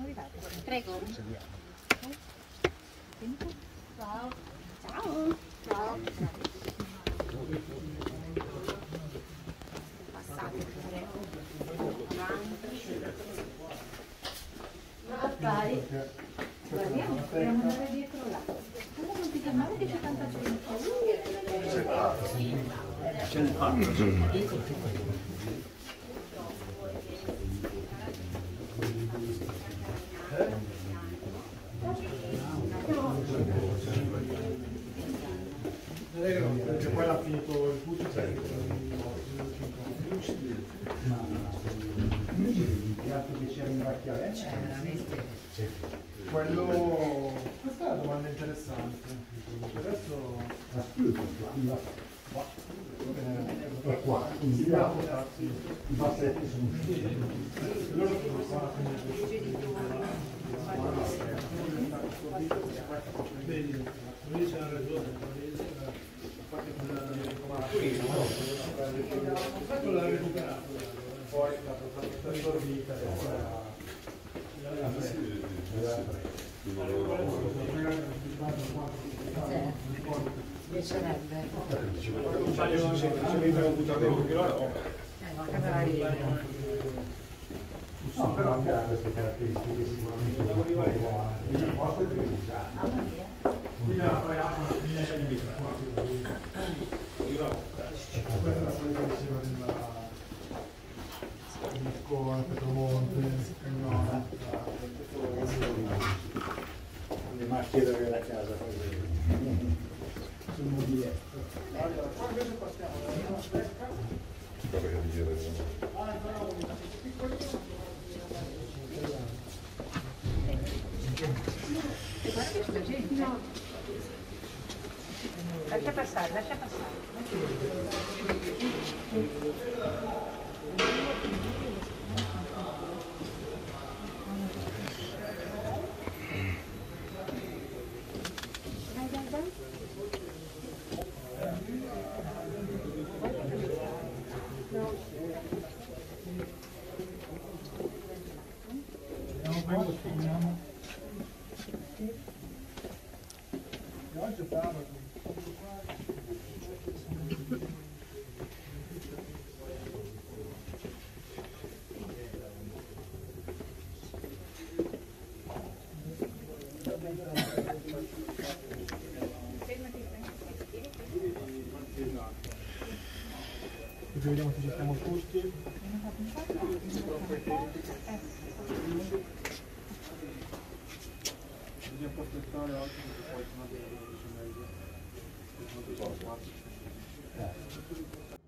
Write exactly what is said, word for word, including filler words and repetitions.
Prego. Ciao. Ciao. Ciao. Passate pure. Avanti. Affari. Guardiamo, dobbiamo andare dietro là. Allora non ti chiamare che c'è tanta gente. C'è il fatto. Perché poi l'ha finito il tutto l'altro che c'era in Vacchiare c'è veramente quello. Questa è una domanda interessante. Adesso la spiego è qua, quindi i bassetti sono usciti. Loro sono qua, quindi lui c'ha ragione. Quello l'ha recuperato, poi l'ha assorbita. Piacerebbe. Un paio di no, però anche ha queste caratteristiche sicuramente il posto è privilegiato. Questa è la solita che si va nella Moscone, Petromonte, Cagnona. Le macchie della casa sul mobiletto. Allora, qua invece passiamo dalla fresca. Guarda che c'è gente. No. Lascia passare, lascia passare. Vediamo questo, vediamo. E oggi è bravo. Vediamo se ci siamo tutti. Bisogna aspettare oggi perché poi sono meglio.